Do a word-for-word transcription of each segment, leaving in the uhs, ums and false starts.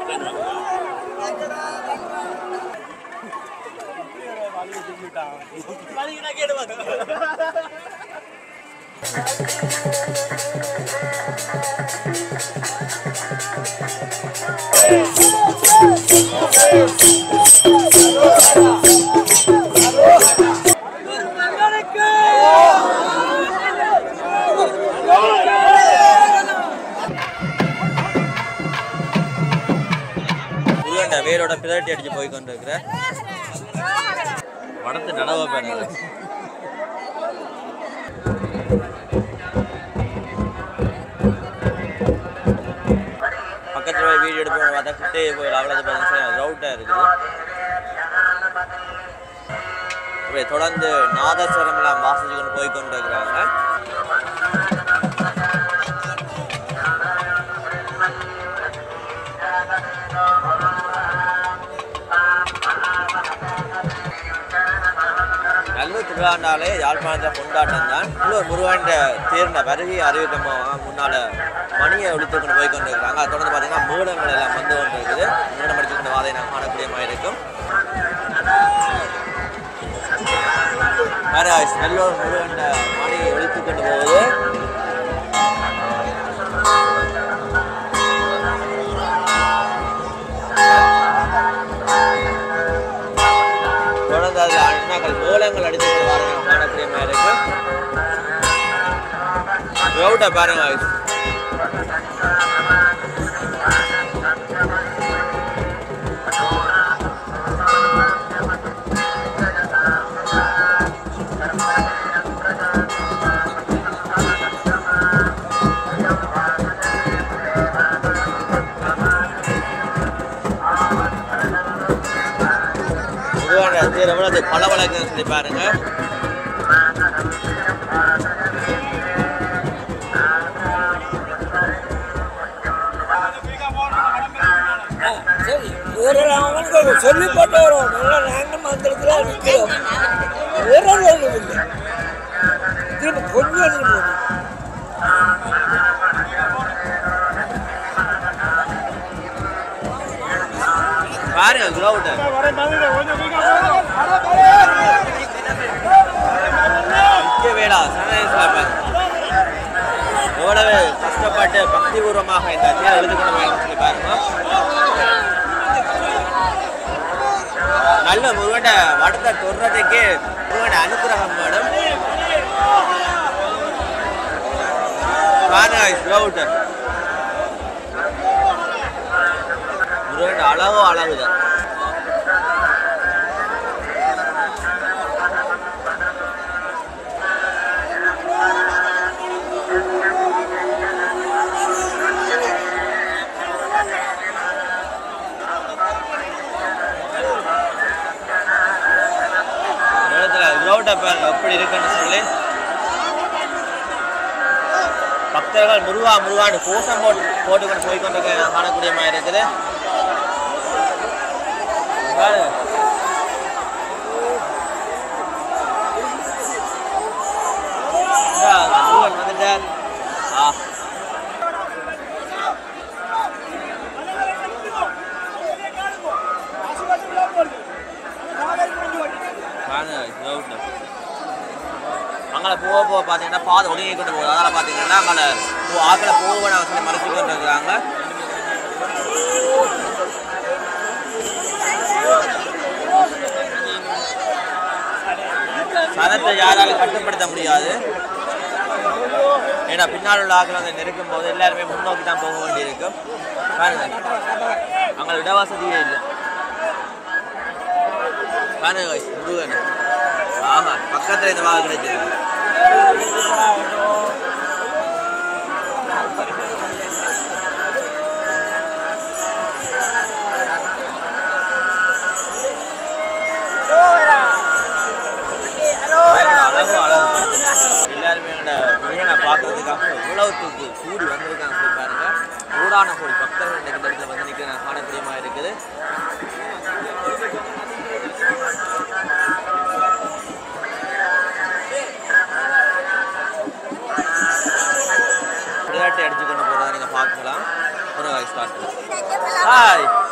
வேரோட பிளட்டி அடிச்சு போய் கொண்டு இருக்கிற வடத்து நடவ பேனது பக்கத்துல போய் வீடியோ எடுப்போம் பார்த்தா கிட்டே போய் அவ்வளவு பார்த்தா ரவுட்டா இருக்குது. தொடர்ந்து நாதஸ்வரம் எல்லாம் வாசிச்சு கொண்டு போய் கொண்டு இருக்கிறாங்க. நல்லூர் திருவிழாண்டாலே யாழ்ப்பாணத்தில் கொண்டாட்டம் தான். உள்ளூர் முருகன் தேர்ந்த வருகை அறிவிக்கமாக முன்னால் மணியை ஒழித்து கொண்டு போய் கொண்டு இருக்கிறாங்க. அது தொடர்ந்து பார்த்தீங்கன்னா மேடங்கள் எல்லாம் வந்து கொண்டு இருக்குது. மேடம் அடிச்சு கொண்டு வாதை நான் காணக்கூடிய மாதிரி இருக்கும். வேற நல்லூர் முருகன் மணியை ஒழித்து கொண்டு போகுது. தொடர்ந்து அதில் அண்ணாக்கள் மூலங்கள் அடித்து வாரங்கள் காணக்கூடிய மாதிரி இருக்கு. ரோட்டை பாருங்க. எவ்வளவு பல வழக்கு சொல்லி பாருங்க. சொல்லி போட்டு வரும் நாங்க மந்திரத்துல நிற்கிறோம். கொஞ்சம் பாருங்க கிரவுண்ட் வேளா எவ்வளவு கஷ்டப்பட்டு பக்திபூர்வமாக இந்த தேர் எழுதுக்கணும் சொல்லி பாருங்க. நல்ல முருகனை வடத்தை தொடுறதுக்கு முருகனை அனுகிரகம் மேடம். பாருங்க கிரவுண்ட் முருகன் அழகோ அழகுதான். எப்படி இருக்குன்னு சொல்லி பக்தர்கள் முருகா முருகான்னு கோஷம் போட்டு போட்டுக்கொண்டு போய்கொண்டு காணக்கூடிய மாதிரி இருக்குது. முருகன் வந்துட்டார். அங்கே போக போக பார்த்தீங்கன்னா பாதை ஒழுங்கி கொண்டு போகுது. அதனால் பார்த்தீங்கன்னா அங்கே ஆக்களை போக சொல்லி மறைச்சு கொண்டு இருக்கிறாங்க. சனத்தை யாராலும் கட்டுப்படுத்த முடியாது. ஏன்னா பின்னால் உள்ள ஆக்கள் வந்து நெருக்கும் போது எல்லாருமே முன்னோக்கி தான் போக வேண்டியிருக்கும். பாருங்க அங்கே இடவசதியே இல்லை. பாருங்க முருகன் ஆமா பக்கத்துல இந்த வாங்க கிடைச்சது. எல்லாருமே முருகனை பார்க்கறதுக்காக உலகத்துக்கு கூடி வந்திருக்காங்க சொல்லி பாருங்க. ஊடான கோடி பக்தர்கள் இந்த இடத்துல வந்து நிற்க காணக்கூடியமா இருக்குது. விளையாட்டை அடிச்சு கொண்டு போறதா நீங்க பார்க்கலாம். ஹாய்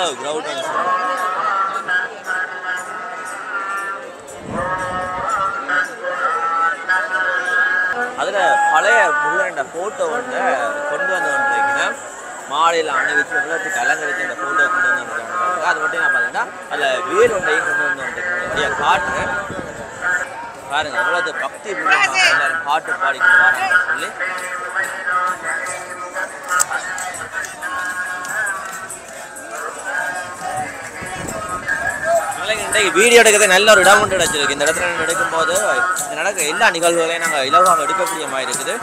எவ்வளவு கிரவுண்ட் அதில் பழைய முருகன் ஃபோட்டோ வந்து கொண்டு வந்து வந்துருக்கீங்கன்னா மாலையில் அணிவிச்சு உலகத்துக்கு அலங்கரித்து அந்த ஃபோட்டோ கொண்டு வந்து வந்துருக்காங்க. அது மட்டும் நான் பார்த்தீங்கன்னா அதில் வேல் ஒன்றையும் கொண்டு வந்து வந்துருக்கேன் காட்டு பாருங்க எவ்வளவு பக்தி எல்லாரும் பாட்டு பாடிக்கிட்டு வராங்கன்னு சொல்லி வீடியோ எடுக்கிறது நல்ல ஒரு இடம் ஒன்று கிடைச்சிருக்கு. இந்த இடத்துல எடுக்கும் போது நடக்கிற எல்லா நிகழ்வுகளையும் நாங்கள் இலவாக எடுக்கக்கூடிய மாதிரி இருக்குது.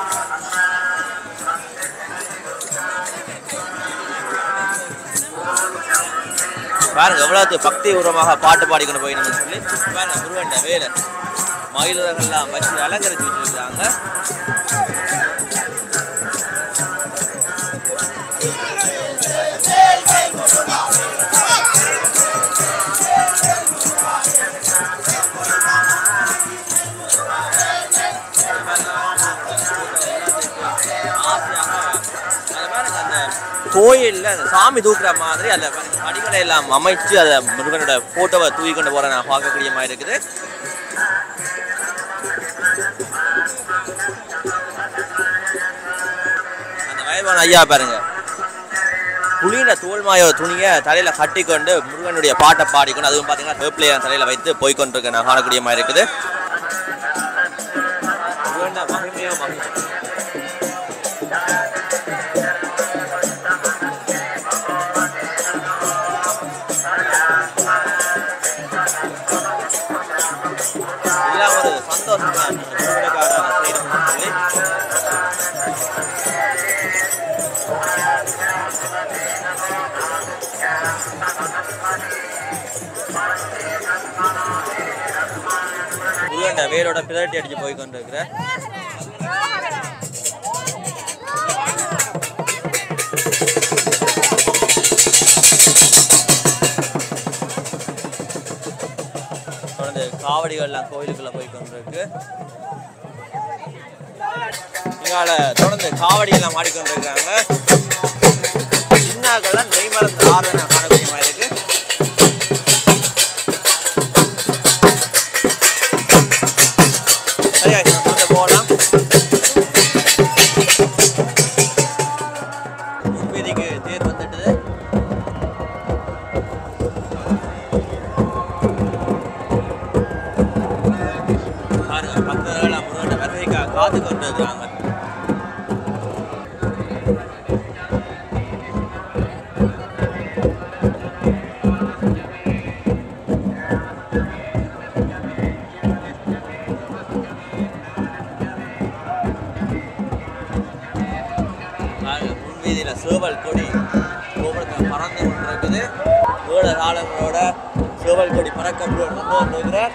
பாருங்க எவ்வளவு பக்தி உரமாக பாட்டு பாடிக்கொண்டு போயிடணும்னு சொல்லி பாருங்க முருகன் வேலை மயிலர்கள்லாம் வச்சு அலங்கரிச்சு வச்சிருக்காங்க. கோயிலில் அந்த சாமி தூக்குற மாதிரி அந்த படிகளை எல்லாம் அமைச்சு அதை முருகனோட போட்டோவை தூக்கி கொண்டு போற நான் பார்க்கக்கூடிய மாதிரி இருக்குது. அந்த வயவான ஐயா பாருங்க புளியின தோல்மாயோ துணியை தலையில கட்டி கொண்டு முருகனுடைய பாட்டை பாடிக்கொண்டு அதுவும் பார்த்தீங்கன்னா வேப்பிலையை தலையில வைத்து போய்கொண்டிருக்க நான் காணக்கூடிய மாதிரி இருக்குது. மகிமையோ மகிமை ஒரு சந்தோஷம் தான் சொல்லி முருகன் வேலோட பிளட்டி அடிச்சு போய் கொண்டிருக்கிற காவடிகள்லாம் கோயிலுக்குள்ள போய் கொண்டிருக்கு. இங்கால தொடர்ந்து காவடி எல்லாம் மாடிக்கொண்டிருக்காங்க. சின்னாக்கள்லாம் நெய் மறந்து ஆறு காணக்கூடிய மாதிரி இருக்கு. சரியா போகலாம். முன்வீதிக்கு தேர் வந்துட்டு பக்தர்கள் முருகனை வருகைக்காக காத்து கொண்டு இருக்கிறாங்க. முன்வீதியில சேவல் கொடி கோபுரத்தில் பறந்து கொண்டிருக்குது. வேட காலங்களோட சேவல் கொடி பறக்க கொண்டு வந்துருக்கிறார்.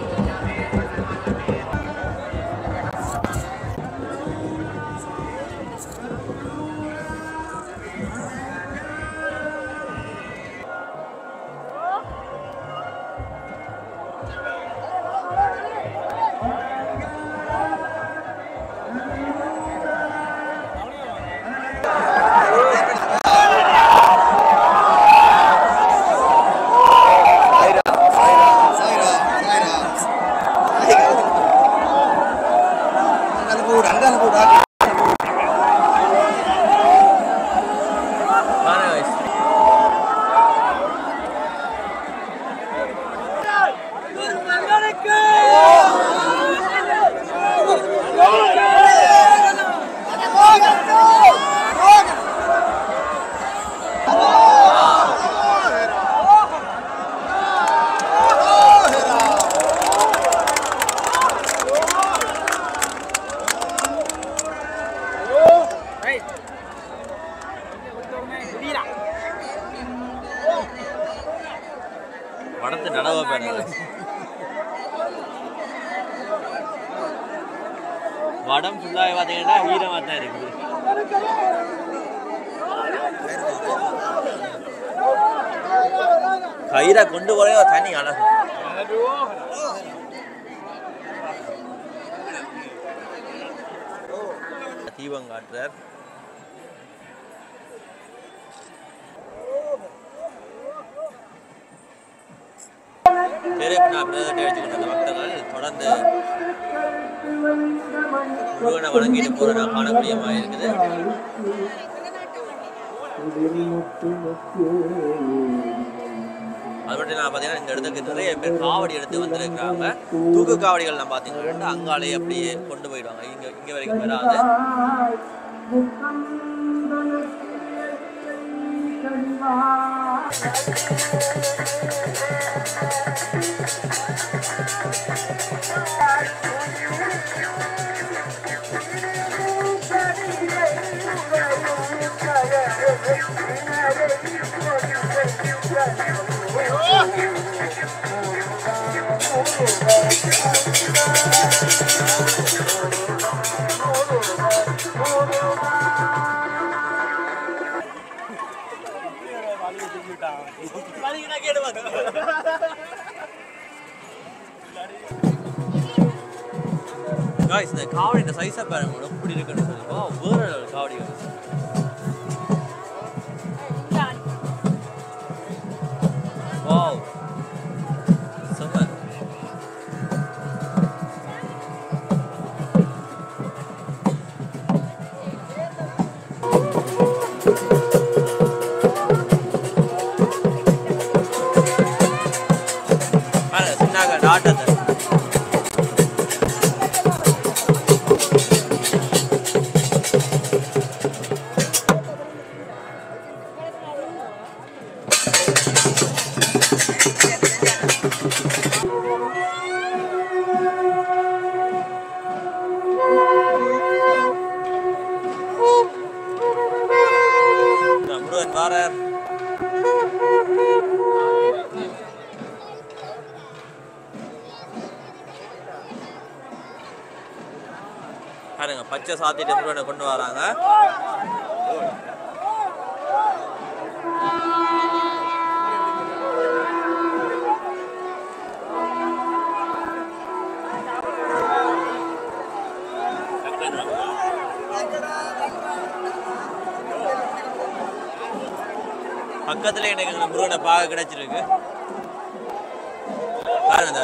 படத்து நடவ பேனல் வடம் ஃபுல்லாக பார்த்தீங்கன்னா ஈரமாக தான் இருக்குது. கயிறை கொண்டு போறே தண்ணி அழகு. தீபம் காட்டுறார். பெரிய பிரதத்தை எடுத்துக்கிட்டு அந்த பக்தர்கள் தொடர்ந்து முருகனை வணங்கிட்டு போற நான் காணக்கூடியமாக இருக்குது. அது மட்டும் நான் பார்த்தீங்கன்னா இந்த இடத்துக்கு நிறைய பேர் காவடி எடுத்து வந்திருக்கிறாங்க. தூக்கு காவடிகள்லாம் பார்த்தீங்கன்னா அங்காலே அப்படியே கொண்டு போயிடுவாங்க, இங்கே இங்கே வரைக்கும் வராது. Guys, இந்த காவடி இந்த சைஸை பாருங்க எப்படி இருக்குன்னு சொல்லுவா. வேற ஒரு காவடி வாவ் செம்ம. பாருங்க சின்னாக டாட்டத்தை பாருங்க பச்சை சாத்திட்டு முருகனை கொண்டு வராங்க. பக்கத்துல எனக்கு முருகனை பார்க்க கிடைச்சிருக்கு. பாருங்க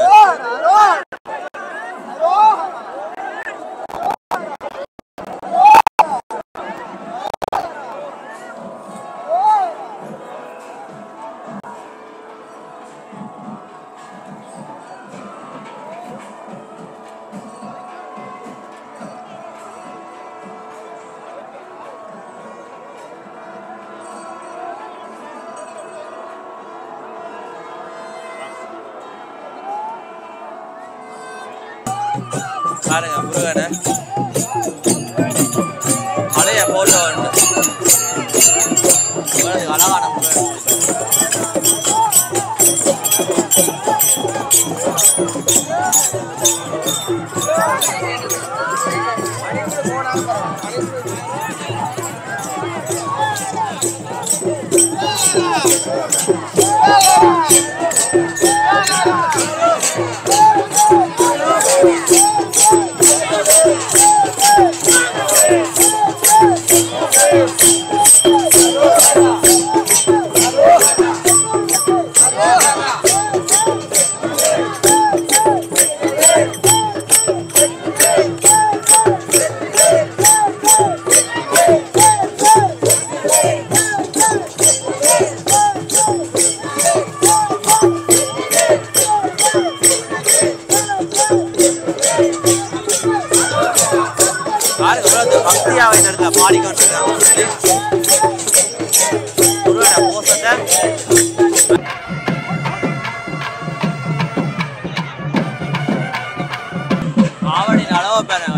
பாருங்க முருகனை பழைய போட்டோ அழகான முருகன். பக்தியாவை நடத்த பாடிக்கொண்டிருக்காங்க. காவடியின் அளவை பாருங்க.